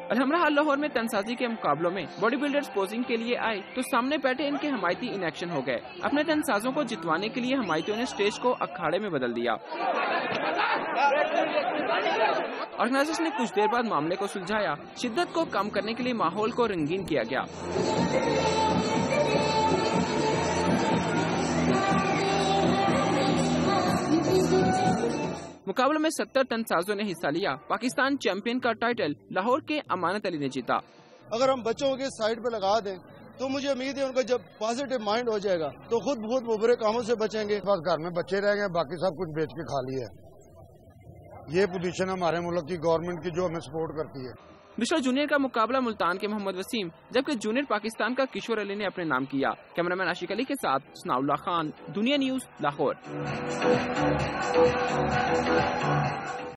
अलहमरा लाहौर में तनसाजी के मुकाबलों में बॉडी बिल्डर्स पोजिंग के लिए आए तो सामने बैठे इनके हमायती इनएक्शन हो गए। अपने तनसाजों को जितवाने के लिए हमायतियों ने स्टेज को अखाड़े में बदल दिया। ऑर्गेनाइजर्स ने कुछ देर बाद मामले को सुलझाया। शिद्दत को कम करने के लिए माहौल को रंगीन किया गया। मुकाबले में 70 तनसाजों ने हिस्सा लिया। पाकिस्तान चैंपियन का टाइटल लाहौर के अमानत अली ने जीता। अगर हम बच्चों के साइड पे लगा दें तो मुझे उम्मीद है उनका जब पॉजिटिव माइंड हो जाएगा तो खुद बहुत बुरे कामों से बचेंगे। बस घर में बच्चे रह गए, बाकी सब कुछ बेच के खा लिया। ये पोजीशन हमारे मुल्क की गवर्नमेंट की जो हमें सपोर्ट करती है। दूसरा जूनियर का मुकाबला मुल्तान के मोहम्मद वसीम जबकि जूनियर पाकिस्तान का किशोर अली ने अपने नाम किया। कैमरामैन आशिक अली के साथ सनाउल्लाह खान, दुनिया न्यूज, लाहौर।